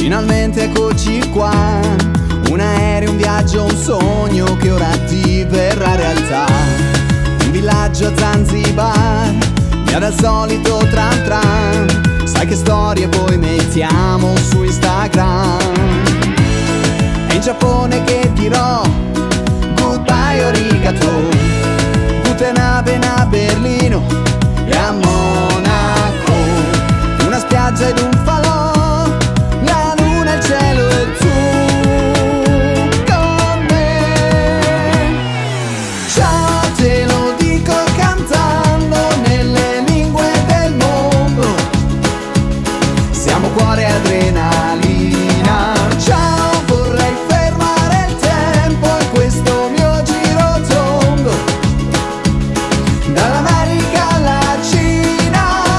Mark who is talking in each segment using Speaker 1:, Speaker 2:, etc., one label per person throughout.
Speaker 1: Finalmente eccoci qua, un aereo, un viaggio, un sogno che ora diverrà realtà. Un villaggio a Zanzibar, via dal solito tram tram. Sai che storie poi mettiamo su Instagram. È in Giappone che dirò goodbye arigato, guten Abend a Berlino e a Monaco. Una spiaggia ed un falò, la luna e il cielo e tu con me. Ciao, te lo dico cantando nelle lingue del mondo. Siamo cuore e adrenalina. Ciao, vorrei fermare il tempo in questo mio giro tondo, dall'America alla Cina.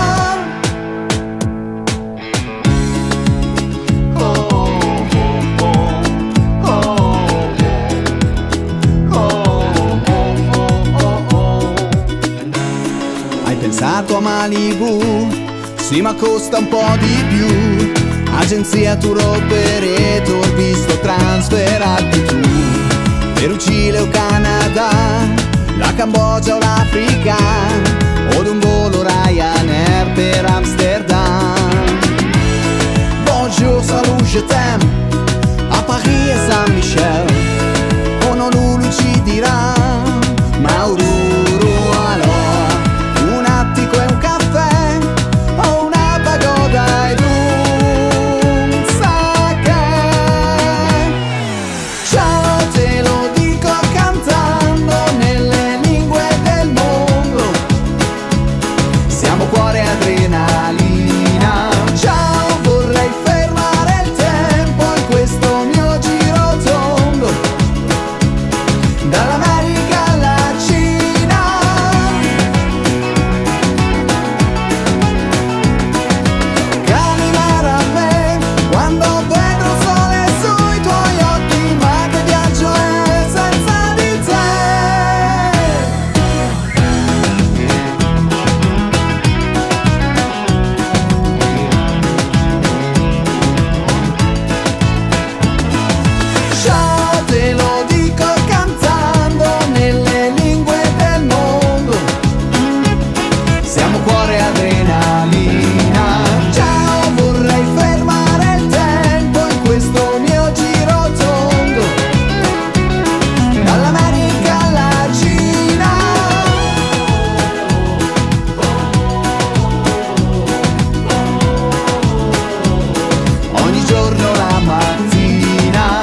Speaker 1: Hai pensato a Malibu? Sì, ma costa un po' di più. Agenzia tour operator, visto transfer tu. Per Cile o Canada, la Cambogia o l'Africa, o d'un volo Ryanair per Amsterdam. Bonjour, salut, je t'aime, a Paris e San Michel. Honolulu ci dirà Maururu, allora un attico e un caffè, o una pagoda ed un sake. Ciao, te lo dico cantando nelle lingue del mondo. Siamo cuore e adrenalina. Ciao, vorrei fermare il tempo in questo mio giro tondo, dall'America alla Cina. Camminare a me quando vedo il sole sui tuoi occhi, ma che viaggio è senza di te. Ciao, te lo dico cantando nelle lingue del mondo. Siamo cuore e adrenalina. Ciao, vorrei fermare il tempo in questo mio giro tondo, dall'America alla Cina. Ogni giorno la mattina.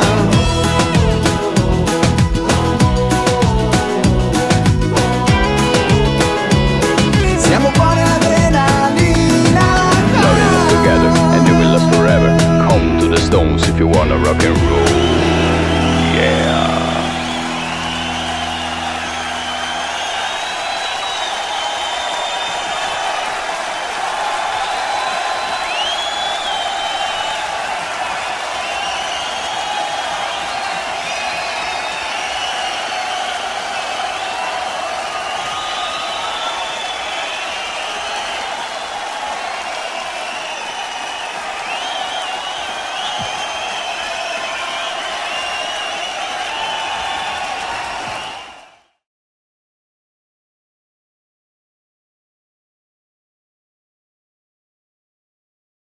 Speaker 1: Siamo cuore e adrenalina.
Speaker 2: Loving us together and it will last forever. Come to the stones if you wanna rock and roll.